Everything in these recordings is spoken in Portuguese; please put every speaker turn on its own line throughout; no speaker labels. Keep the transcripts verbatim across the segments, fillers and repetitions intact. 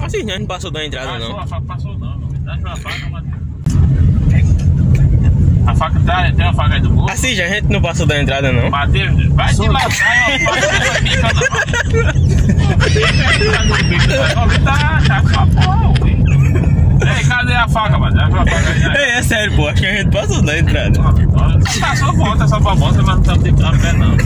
Assim, né? Não passou da entrada,
passou,
não.
A faca passou não, meu. Dá uma faca, Matheus. A faca tá, tem uma faca aí do bolso.
Assim, já a gente não passou da entrada, não.
Matheus, vai te lascar, eu faço essa pica não. Tá, tá só porra, ui. Ei, cadê a faca, mano? A faca aí.
Ei, é sério, pô, acho que a gente passou da entrada.
Tá só volta, só pra volta, mas não estamos tentando pé não.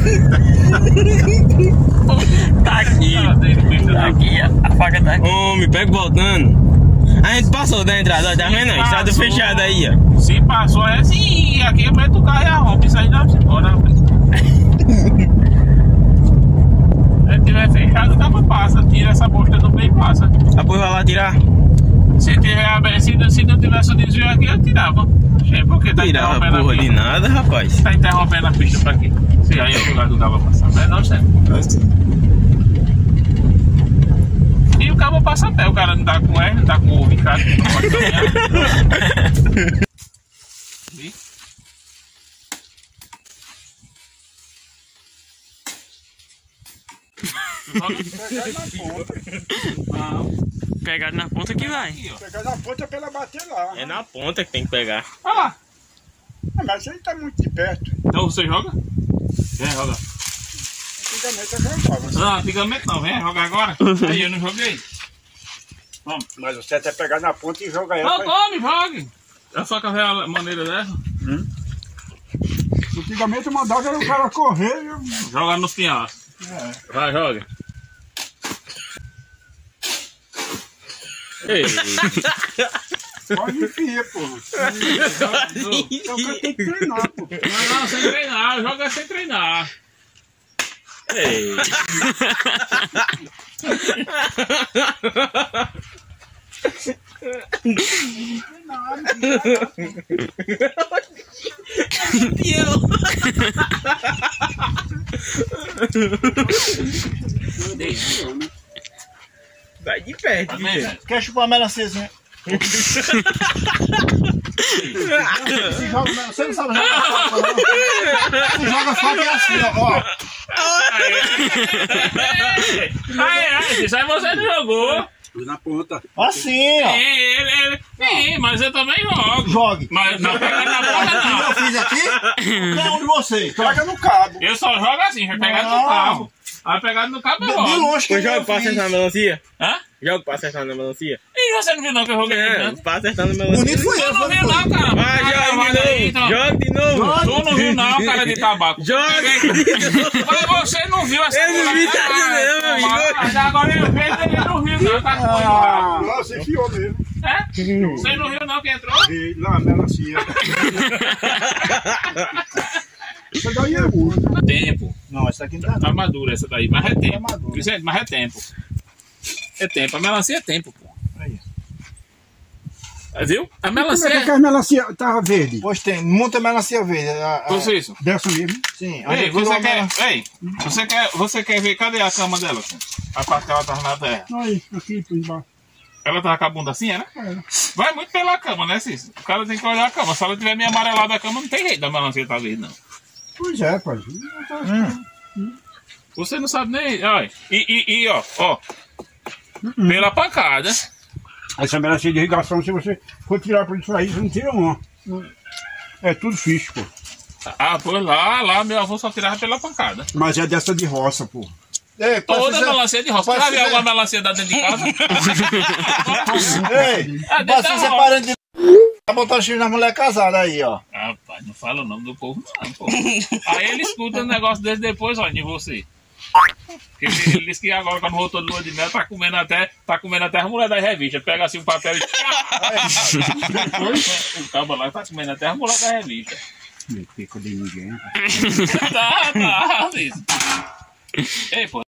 Tá aqui. Tá aqui, a faca tá aqui. Homem, pega voltando. A gente passou da entrada, ó, tá vendo? A estrada fechada aí, ó.
Se passou é assim, aqui eu meto o carro e a roupa, isso aí dá pra se embora. Se tiver fechado, dá pra passar, tira essa bosta do meio e passa.
Depois vai lá tirar.
Se tiver aberto, se, se não tivesse o desvio aqui, eu tirava. Porque tá
Tirava
interrompendo
porra
a
de
pista.
nada, rapaz.
Tá interrompendo a pista pra quê? Se aí é o lugar do cabo passar, não é não, sério. E o cabo passa a pé, o cara não tá com R, não tá com o Ricardo, não pode caminhar. Vi?
Pegar na ponta que vai.
Pegar na ponta pra ela bater lá.
É na ponta que tem que pegar.
Olha lá.
Ah, mas aí tá muito de perto.
Então você joga? Vem, joga.
Antigamente eu jogava.
Não, antigamente não, vem, joga agora. Aí eu não joguei. Vamos.
Mas o certo é pegar na ponta e jogar ela.
Não, tome, jogue. A faca vê a maneira dessa.
Hum? Antigamente eu mandava o cara correr e eu...
Joga nos pinhais.
É.
Vai, joga.
Ei.
Pode enfiar, pô. Então eu tenho que treinar, pô.
Não, não, sem treinar. Joga sem treinar.
Ei. Vai de perto, de perto.
Quer chupar a melanciazinha? Você joga, você não sabe jogar faca, não. Você joga faca é assim, ó.
Ai, ai, isso aí você não jogou.
Na ponta.
Assim, ó.
Sim, ele, ele, sim, mas eu também jogo.
Jogue.
Mas não pega na ponta,
Eu
não.
fiz aqui, cada um de vocês.
Pega no cabo.
Eu só jogo assim, vai pegar no
Não.
cabo. Vai pegar no cabo,
De
eu jogo.
longe que
Eu jogo
eu
pra
fiz.
acertar na melancia.
Hã?
Jogo pra acertar na melancia.
E você não viu não que eu joguei?
É,
Né?
pra acertar na melancia.
Bonito foi
Eu
eu,
não
foi
vi não, cara.
Vai, joga de novo. Joga de novo.
Tu não viu não, cara de tabaco.
Joga de novo.
Mas você não viu essa
Eu não vi
coisa,
nada,
cara.
não, meu amigo.
Mas agora ele fez, ele não viu não, tá com
Ah,
o
você enfiou mesmo.
É? Você não viu não que entrou?
E na melancia. Isso daí é muito.
Tempo.
Não, essa aqui não tá.
Tá madura essa daí, mas é tempo.
Tá madura.
Vicente, mas é tempo. É tempo. A melancia é tempo, pô.
Aí.
Viu? A
Como é
melancia
que a melancia tava verde?
Pois tem muita melancia verde. A, a,
Você isso.
Dessa mesmo?
Sim. onde
Ei,
eu tiro
você
a
quer,
melancia-
ei, você quer, você quer ver, cadê a cama dela? Assim? A parte que ela tava na terra.
Aí, aqui por embaixo.
Ela tava com a bunda assim, né?
É.
Vai muito pela cama, né, Cícero? O cara tem que olhar a cama. Se ela tiver meio amarelada a cama, não tem jeito da melancia tá verde, não.
Pois é, pai.
Hum.
Você não sabe nem. Olha. E, e, e ó, ó. Pela pancada.
Essa melancia de irrigação, se você for tirar por isso aí, você não tira uma. É tudo fixe, pô.
Ah, pois lá, lá meu avô só tirava pela pancada.
Mas é dessa de roça, pô.
Ei,
Toda
precisa-
melancia de roça.
pode
Já viu
ser-
alguma melancia da dentro de casa?
Ei,
Ah, dentro
você
da
ser
roça.
parente de... Tá botando chifre na mulher casada aí, ó.
Rapaz, não fala o nome do povo, não, pô. Aí ele escuta um negócio desse depois, ó, de você. Porque ele, ele disse que agora, quando voltou de lua de mel, tá comendo até, tá comendo até a mulher da revista. Pega assim o papel e. O cabo lá tá comendo até a mulher da revista.
Não fica de ninguém.
Tá, tá, isso. Ei, pô.